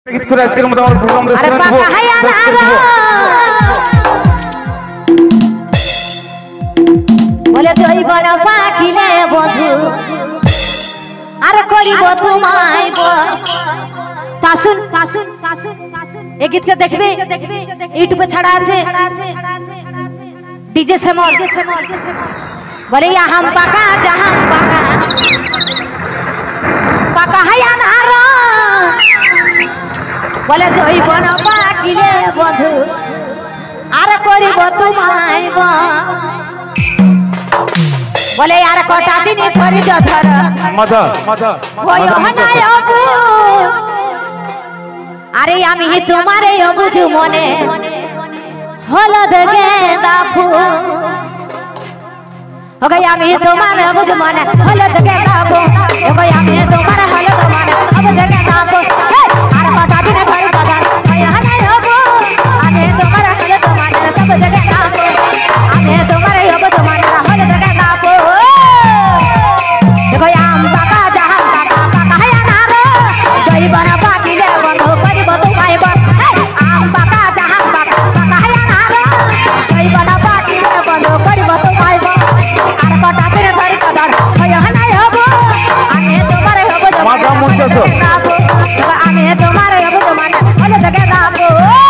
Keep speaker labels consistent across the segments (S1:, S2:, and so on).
S1: गीत করে আজকের মতো আমার প্রোগ্রাম শেষ করে দেব।
S2: বলে তুই বল পাখিলে বধু আর করিব তোমায় তাসুন তাসুন তাসুন এই গীতটা দেখবে ইউটিউবে ছাড়া আছে डीजे सेमोल बोले हम पका जहां पका पका है अनारा बोले जोई बन पाकिले बधु आर करिब तुमाय बोले यार कटा दिन करि जधर
S1: मजा मजा
S2: होय हनाय अबु अरे आमी तुम्हारे अबुझु मने हलद गेंदा फूल हो गई आमी तुम्हारे अबुझ मने हलद गेंदा फूल हो गई आमी तुम्हारे हलद मने अबुझ गेंदा फूल आर कटा दिन करि जधर होय हनाय अबु आमी तुम्हारे हलद मने अबुझ गेंदा फूल आमी तुम्हारे अबुझ मने हलद गेंदा फूल देखो आम पाका जहां पाका पाका है अनार जई बना पाकिले बंधु करिब तुमाय आम पाका जहां पाका पाका है अनार जई बना पाकिले बंधु करिब तुमाय आर कटा फिर धरि कदर होय हनाय हबो आमे तुम्हारे हबो
S1: माता मुंजसो
S2: आमे तुम्हारे हबो जमाने होले जगे दाबो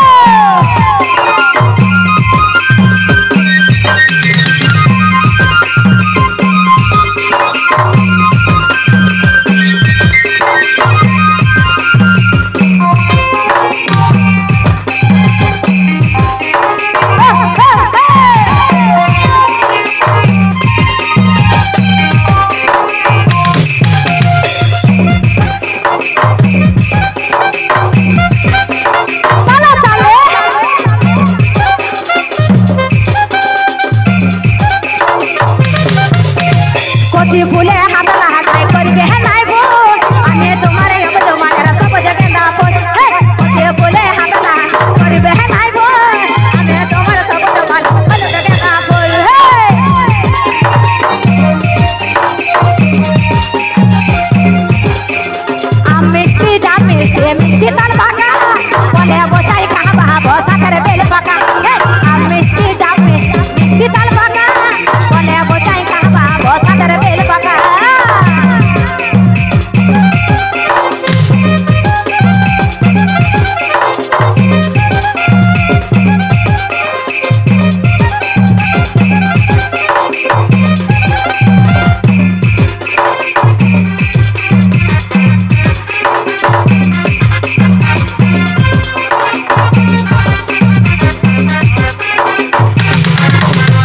S2: फूले हाथ लगाए करबे है नाय गो आने तुम्हारे अब तुम्हारे सब जगह ना पोछ हे फूले हाथ लगा करबे है नाय गो आने तुम्हारे सब तुम्हारे सब जगह ना पोछ हे आ मिट्टी डामे से मिट्टी तल बाका बोले बोसाई कहां बहा बोसा करे बेल बाका हे आ मिट्टी डामे मिट्टी तल बाका बोले बोसाई कहां बहा बोसा करे बेल बाका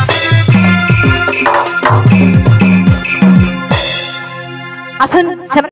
S2: असन